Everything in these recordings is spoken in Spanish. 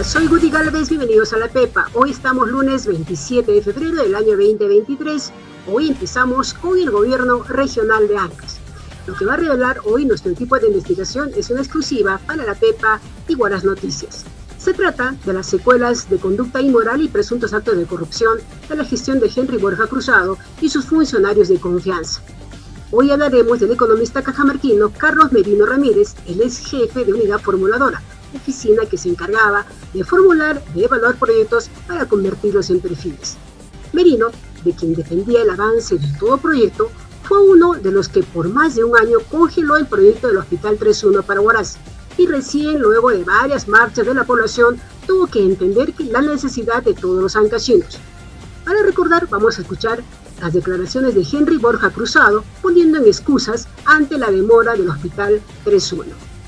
Hola, soy Guti Galvez, bienvenidos a La Pepa. Hoy estamos lunes 27 de febrero del año 2023. Hoy empezamos con el gobierno regional de Ancash. Lo que va a revelar hoy nuestro equipo de investigación es una exclusiva para La Pepa y Guaras Noticias. Se trata de las secuelas de conducta inmoral y presuntos actos de corrupción de la gestión de Henry Borja Cruzado y sus funcionarios de confianza. Hoy hablaremos del economista cajamarquino Carlos Merino Ramírez, el ex jefe de Unidad Formuladora, oficina que se encargaba de formular, de evaluar proyectos para convertirlos en perfiles. Merino, de quien dependía el avance de todo proyecto, fue uno de los que por más de un año congeló el proyecto del Hospital 3.1 para Huaraz, y recién luego de varias marchas de la población tuvo que entender la necesidad de todos los ancachinos. Para recordar, vamos a escuchar las declaraciones de Henry Borja Cruzado poniendo en excusas ante la demora del Hospital 3.1.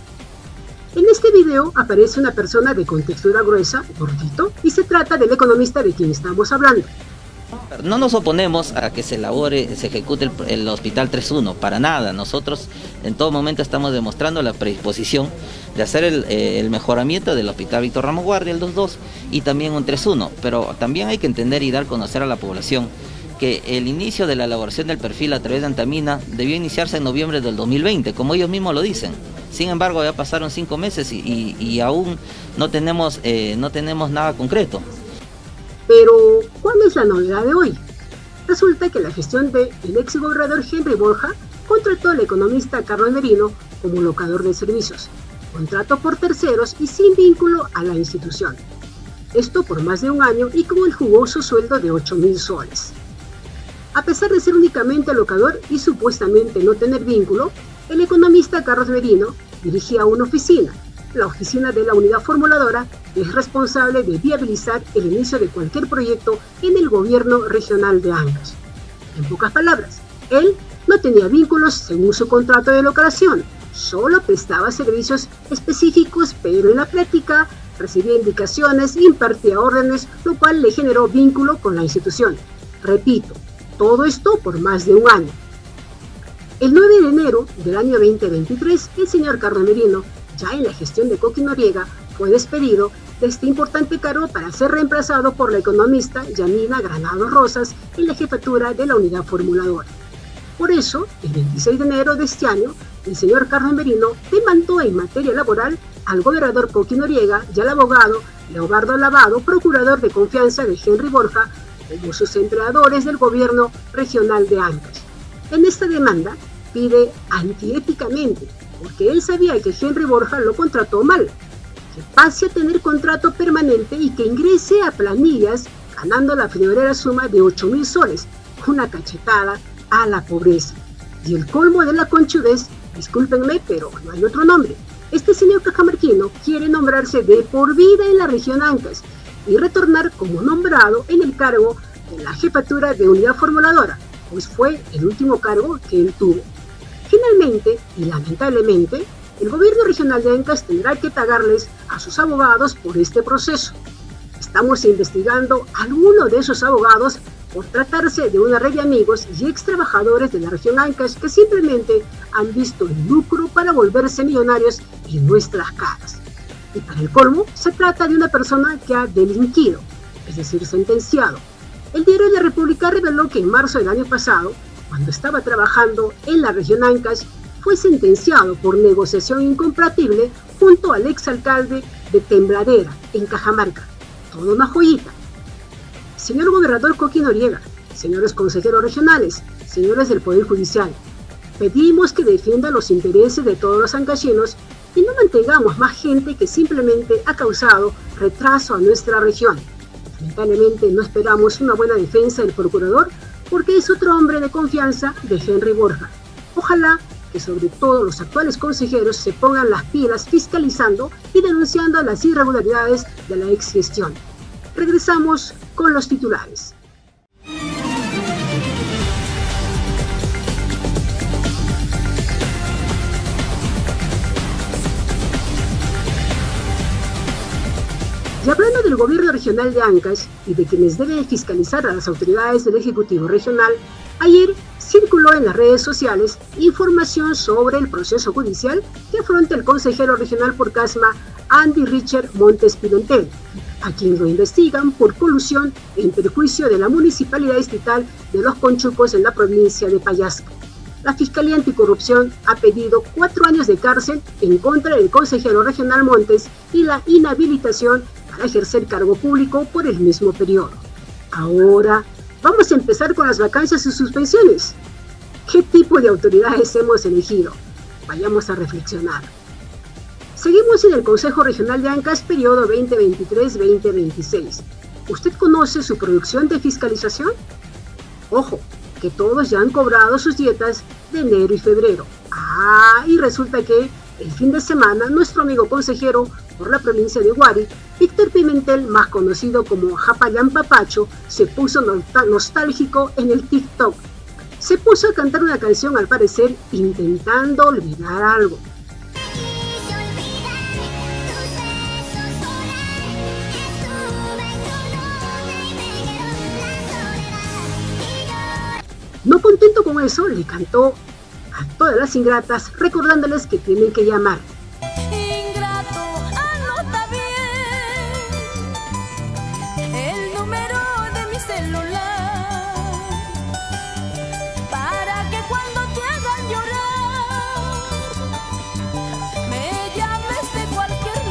En este video aparece una persona de contextura gruesa, gordito, y se trata del economista de quien estamos hablando. No nos oponemos a que se elabore, se ejecute el Hospital 3.1, para nada. Nosotros en todo momento estamos demostrando la predisposición de hacer el mejoramiento del Hospital Víctor Ramos Guardia, el 2.2, y también un 3.1, pero también hay que entender y dar a conocer a la población que el inicio de la elaboración del perfil a través de Antamina debió iniciarse en noviembre del 2020, como ellos mismos lo dicen. Sin embargo, ya pasaron 5 meses y aún no tenemos nada concreto. Pero, ¿cuál es la novedad de hoy? Resulta que la gestión del ex gobernador Henry Borja contrató al economista Carlos Merino como locador de servicios, contrato por terceros y sin vínculo a la institución. Esto por más de un año y con el jugoso sueldo de 8.000 soles. A pesar de ser únicamente locador y supuestamente no tener vínculo, el economista Carlos Merino dirigía una oficina, la oficina de la Unidad Formuladora, que es responsable de viabilizar el inicio de cualquier proyecto en el gobierno regional de Ancash. En pocas palabras, él no tenía vínculos según su contrato de locación, solo prestaba servicios específicos, pero en la práctica recibía indicaciones, impartía órdenes, lo cual le generó vínculo con la institución. Repito, todo esto por más de un año. El 9 de enero del año 2023, el señor Carlos Merino, ya en la gestión de Coqui Noriega, fue despedido de este importante cargo para ser reemplazado por la economista Yanina Granados Rosas en la jefatura de la Unidad Formuladora. Por eso, el 26 de enero de este año, el señor Carlos Merino demandó en materia laboral al gobernador Coqui Noriega y al abogado Leobardo Lavado, procurador de confianza de Henry Borja, como sus empleadores del gobierno regional de Ancash. En esta demanda pide antiéticamente, porque él sabía que Henry Borja lo contrató mal, que pase a tener contrato permanente y que ingrese a planillas ganando la friolera suma de 8.000 soles, una cachetada a la pobreza. Y el colmo de la conchudez, discúlpenme, pero no hay otro nombre. Este señor cajamarquino quiere nombrarse de por vida en la región Ancash y retornar como nombrado en el cargo de la jefatura de Unidad Formuladora, pues fue el último cargo que él tuvo. Finalmente, y lamentablemente, el gobierno regional de Ancash tendrá que pagarles a sus abogados por este proceso. Estamos investigando a alguno de esos abogados por tratarse de una red de amigos y ex trabajadores de la región Ancash que simplemente han visto el lucro para volverse millonarios en nuestras caras. Y para el colmo, se trata de una persona que ha delinquido, es decir, sentenciado. El diario de la República reveló que en marzo del año pasado, cuando estaba trabajando en la región Ancash, fue sentenciado por negociación incompatible junto al exalcalde de Tembladera, en Cajamarca. Toda una joyita. Señor gobernador Coqui Noriega, señores consejeros regionales, señores del Poder Judicial, pedimos que defiendan los intereses de todos los ancachinos y no mantengamos más gente que simplemente ha causado retraso a nuestra región. Lamentablemente no esperamos una buena defensa del procurador porque es otro hombre de confianza de Henry Borja. Ojalá que sobre todo los actuales consejeros se pongan las pilas fiscalizando y denunciando las irregularidades de la exgestión. Regresamos con los titulares. Y hablando del gobierno regional de Ancash y de quienes deben fiscalizar a las autoridades del Ejecutivo Regional, Ayer circuló en las redes sociales información sobre el proceso judicial que afronta el consejero regional por Casma, Andy Richard Montes Pimentel, a quien lo investigan por colusión en perjuicio de la Municipalidad Distrital de Los Conchucos en la provincia de Pallasca. La Fiscalía Anticorrupción ha pedido 4 años de cárcel en contra del consejero regional Montes y la inhabilitación para ejercer cargo público por el mismo periodo. Ahora, vamos a empezar con las vacancias y suspensiones. ¿Qué tipo de autoridades hemos elegido? Vayamos a reflexionar. Seguimos en el Consejo Regional de Ancash, periodo 2023-2026. ¿Usted conoce su producción de fiscalización? Ojo, que todos ya han cobrado sus dietas de enero y febrero. Y resulta que el fin de semana nuestro amigo consejero por la provincia de Huari, Víctor Pimentel, más conocido como Japayán Papacho, se puso nostálgico en el TikTok. Se puso a cantar una canción, al parecer intentando olvidar algo. No contento con eso, le cantó a todas las ingratas, recordándoles que tienen que llamar. Ingrato, anota bien el número de mi celular para que cuando te hagan llorar me llames de cualquier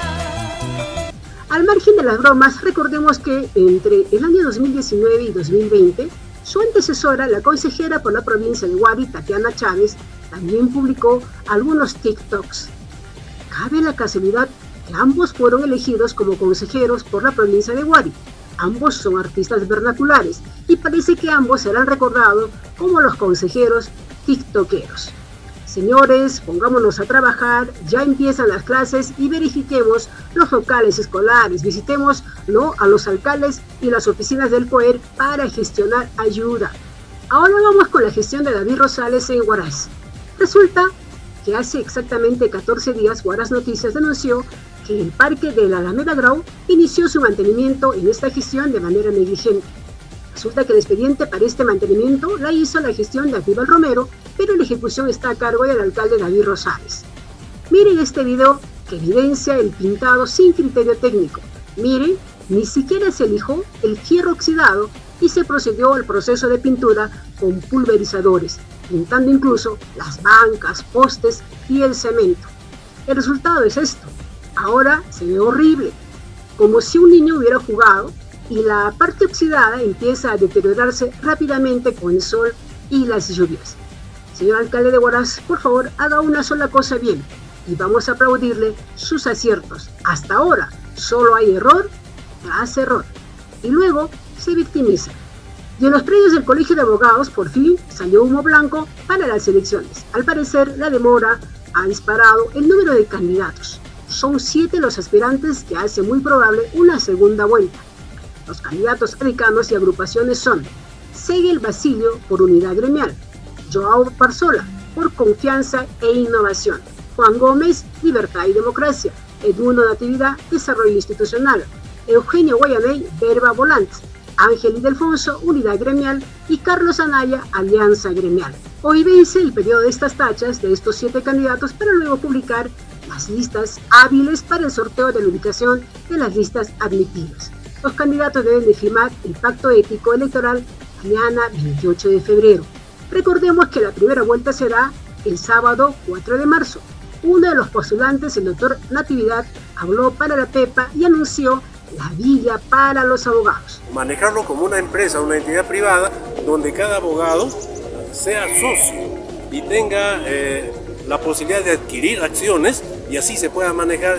lugar. Al margen de las bromas, recordemos que entre el año 2019 y 2020, su antecesora, la consejera por la provincia de Huari, Tatiana Chávez, también publicó algunos TikToks. Cabe la casualidad que ambos fueron elegidos como consejeros por la provincia de Huari. Ambos son artistas vernaculares y parece que ambos serán recordados como los consejeros tiktokeros. Señores, pongámonos a trabajar, ya empiezan las clases y verifiquemos los locales escolares, visitemos a los alcaldes y las oficinas del poder para gestionar ayuda. Ahora vamos con la gestión de David Rosales en Huaraz. Resulta que hace exactamente 14 días Huaraz Noticias denunció que el parque de la Alameda Grau inició su mantenimiento en esta gestión de manera negligente. Resulta que el expediente para este mantenimiento la hizo la gestión de Aníbal Romero, pero la ejecución está a cargo del alcalde David Rosales. Miren este video que evidencia el pintado sin criterio técnico. Miren, ni siquiera se lijó el fierro oxidado y se procedió al proceso de pintura con pulverizadores, pintando incluso las bancas, postes y el cemento. El resultado es esto. Ahora se ve horrible, como si un niño hubiera jugado, y la parte oxidada empieza a deteriorarse rápidamente con el sol y las lluvias. Señor alcalde de Huaraz, por favor, haga una sola cosa bien y vamos a aplaudirle sus aciertos. Hasta ahora solo hay error tras error y luego se victimiza. Y en los predios del Colegio de Abogados por fin salió humo blanco para las elecciones. Al parecer la demora ha disparado el número de candidatos. Son 7 los aspirantes que hace muy probable una segunda vuelta. Los candidatos africanos y agrupaciones son Seguel Basilio por Unidad Gremial, Joao Parzola por Confianza e Innovación, Juan Gómez, Libertad y Democracia, Edmundo Natividad, Desarrollo Institucional, Eugenio Guayaney, Verba Volant, Ángel Ildefonso, Unidad Gremial y Carlos Anaya, Alianza Gremial. Hoy vence el periodo de estas tachas de estos 7 candidatos para luego publicar las listas hábiles para el sorteo de la ubicación de las listas admitidas. Los candidatos deben de firmar el pacto ético electoral mañana 28 de febrero. Recordemos que la primera vuelta será el sábado 4 de marzo. Uno de los postulantes, el doctor Natividad, habló para la PEPA y anunció la villa para los abogados. Manejarlo como una empresa, una entidad privada, donde cada abogado sea socio y tenga la posibilidad de adquirir acciones y así se pueda manejar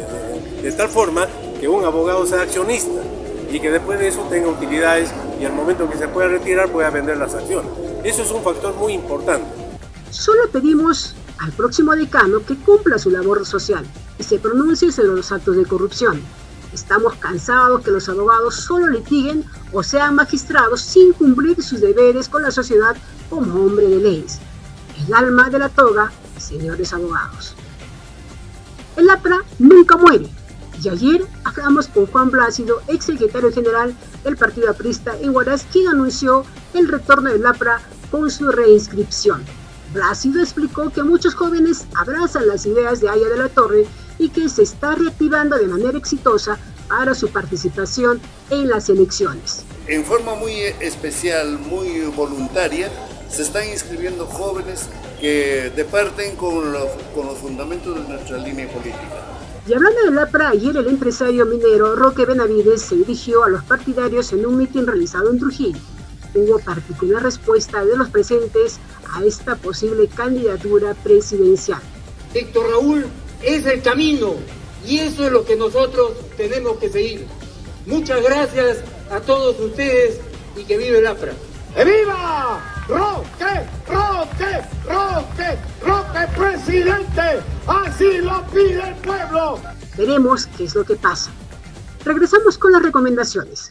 de tal forma que un abogado sea accionista y que después de eso tenga utilidades y al momento que se pueda retirar pueda vender las acciones. Eso es un factor muy importante. Solo pedimos al próximo decano que cumpla su labor social y se pronuncie sobre los actos de corrupción. Estamos cansados que los abogados solo litiguen o sean magistrados sin cumplir sus deberes con la sociedad como hombre de leyes. El alma de la toga, señores abogados. El APRA nunca muere. Y ayer hablamos con Juan Blásido, ex secretario general del Partido Aprista en Huaraz, quien anunció el retorno del APRA con su reinscripción. Blásido explicó que muchos jóvenes abrazan las ideas de Haya de la Torre y que se está reactivando de manera exitosa para su participación en las elecciones. En forma muy especial, muy voluntaria, se están inscribiendo jóvenes que departen con los fundamentos de nuestra línea política. Y hablando del APRA, ayer el empresario minero Roque Benavides se dirigió a los partidarios en un mitin realizado en Trujillo. Hubo particular respuesta de los presentes a esta posible candidatura presidencial. Héctor Raúl es el camino y eso es lo que nosotros tenemos que seguir. Muchas gracias a todos ustedes y que vive el APRA. ¡Que viva! ¡Roque, Roque, Roque, Roque presidente! ¡Así lo pide el pueblo! Veremos qué es lo que pasa. Regresamos con las recomendaciones.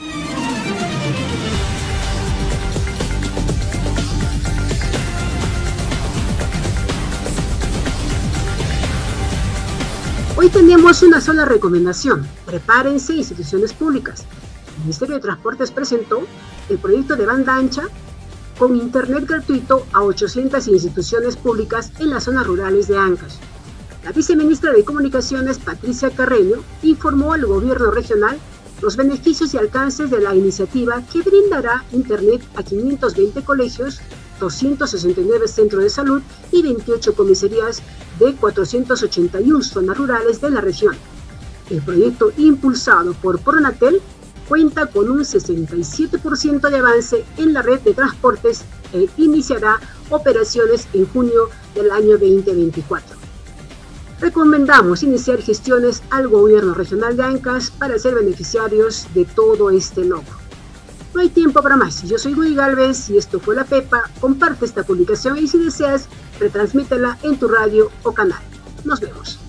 Hoy tenemos una sola recomendación. Prepárense, instituciones públicas. El Ministerio de Transportes presentó el proyecto de banda ancha con internet gratuito a 800 instituciones públicas en las zonas rurales de Ancash. La viceministra de Comunicaciones, Patricia Carreño, informó al gobierno regional los beneficios y alcances de la iniciativa que brindará internet a 520 colegios, 269 centros de salud y 28 comisarías de 481 zonas rurales de la región. El proyecto, impulsado por Pronatel, cuenta con un 67% de avance en la red de transportes e iniciará operaciones en junio del año 2024. Recomendamos iniciar gestiones al gobierno regional de Ancash para ser beneficiarios de todo este logro. No hay tiempo para más. Yo soy Rui Galvez y esto fue La Pepa. Comparte esta publicación y si deseas, retransmítela en tu radio o canal. Nos vemos.